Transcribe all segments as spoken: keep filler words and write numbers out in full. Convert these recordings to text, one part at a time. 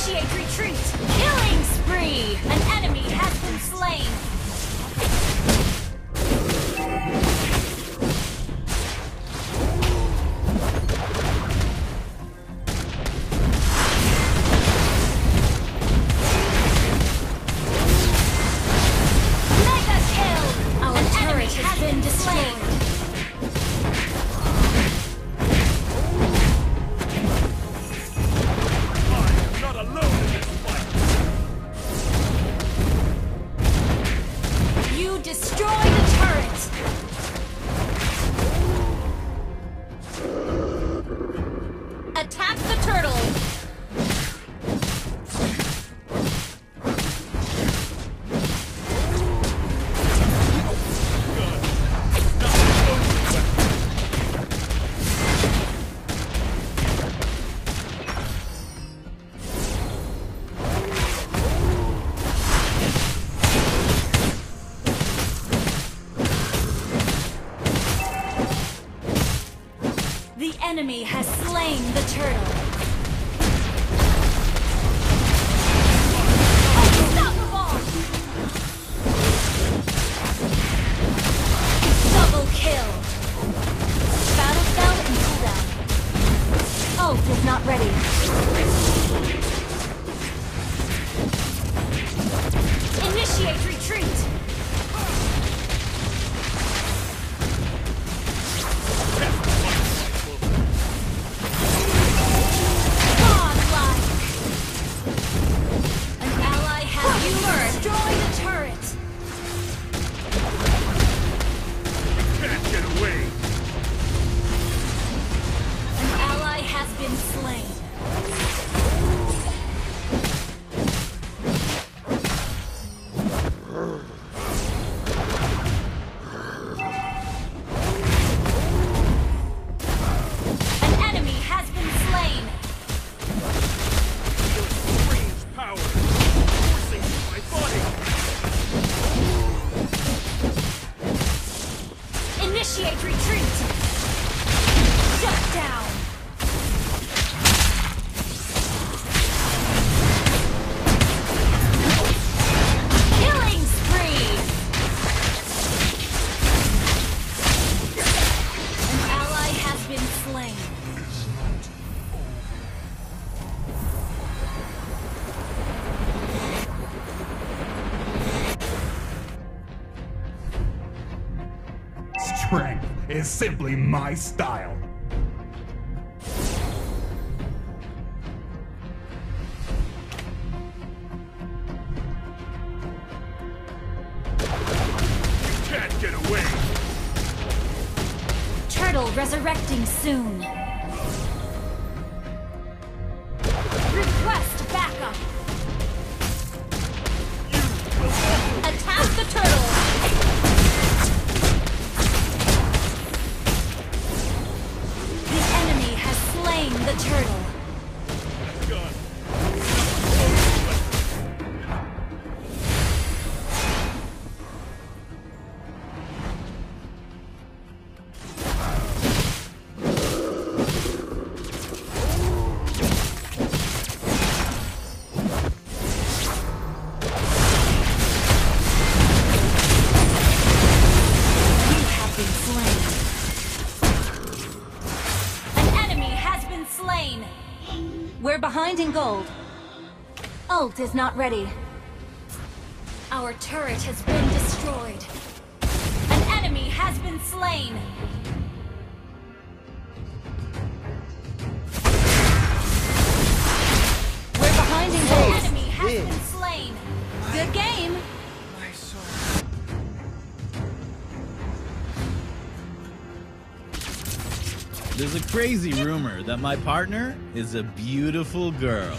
Initiate retreat! Killing spree! An enemy has been slain! Mega kill! Our An turret has been destroyed! Destroy the turret! Attack the turtle! The enemy has slain the turtle. Unstoppable! Double kill. Battle spell and cooldown. Ult is not ready. Initiate retreat. Initiate retreat! Shut down! Killing spree! An ally has been slain. Strength is simply my style. You can't get away! Turtle resurrecting soon. Request backup. Attack the turtle. The turtle. You have been slain. Slain. We're behind in gold. Ult is not ready. Our turret has been destroyed. An enemy has been slain. We're behind in gold. An enemy has yeah. been slain. Good game. There's a crazy rumor that my partner is a beautiful girl.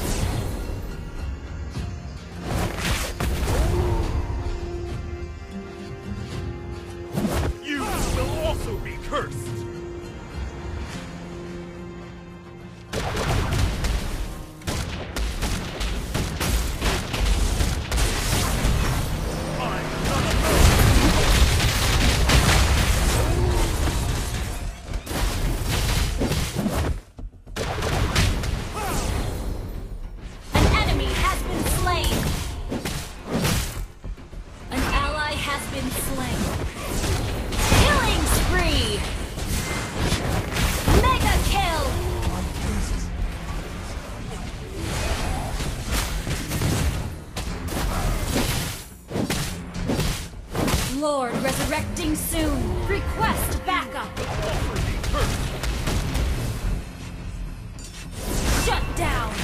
You will also be cursed! Lord resurrecting soon. Request backup. Also be cursed. Shut down.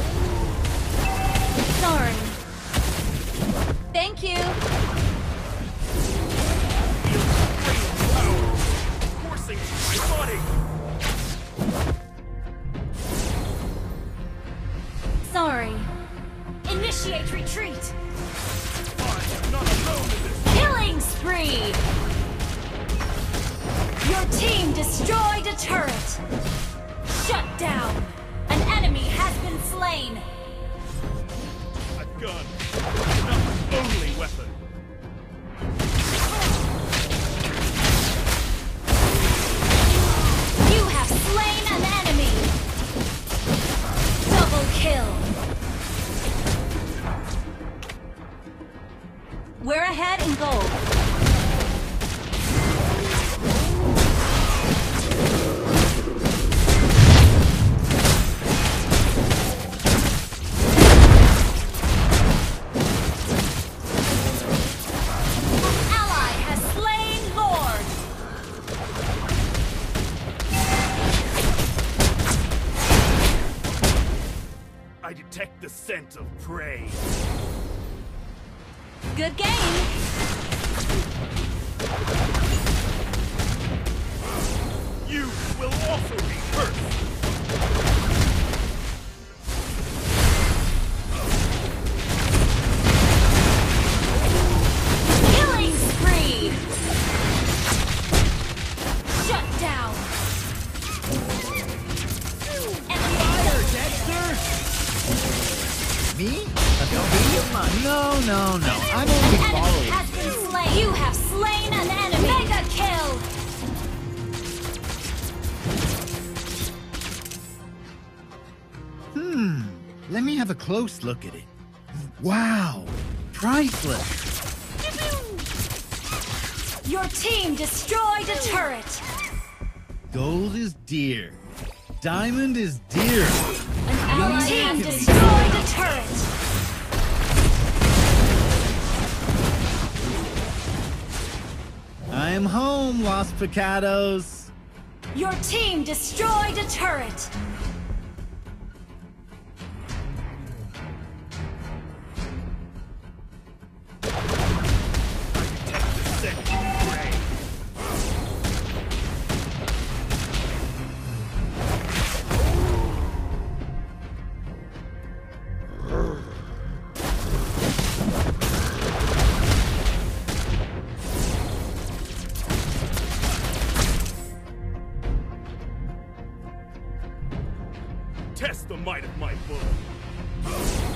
Sorry. Thank you. Feel supreme power coursing through my body. Sorry. Initiate retreat. I'm not alone in this. Killing spree. Your team destroyed a turret. Shut down. An enemy has been slain. A gun. Not the only weapon. You have slain an enemy. Double kill. We're ahead in gold. I detect the scent of prey. Good game. You will also be cursed. Killing spree. Shut down. Fire, Dexter! Me? No, no, no. I'm only Enemy following. has been slain. You have slain an enemy. Mega kill. Hmm. Let me have a close look at it. Wow. Priceless. Your team destroyed a turret. Gold is dear. Diamond is dear. Your team destroyed a turret. I am home, Los Picados. Your team destroyed a turret. I detect the scent of prey. Test the might of my bullet.